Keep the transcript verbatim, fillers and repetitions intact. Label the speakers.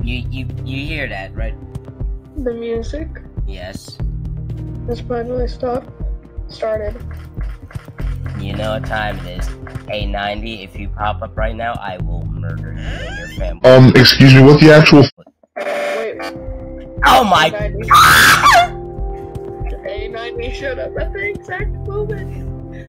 Speaker 1: You you you hear that, right?
Speaker 2: The music
Speaker 1: Yes.
Speaker 2: has finally stopped. Started.
Speaker 1: You know what time it is. A ninety, if you pop up right now, I will murder you and your family.
Speaker 3: Um, excuse me, what the actual...
Speaker 2: Wait.
Speaker 1: Oh my
Speaker 2: A ninety. A ninety showed up at the exact moment.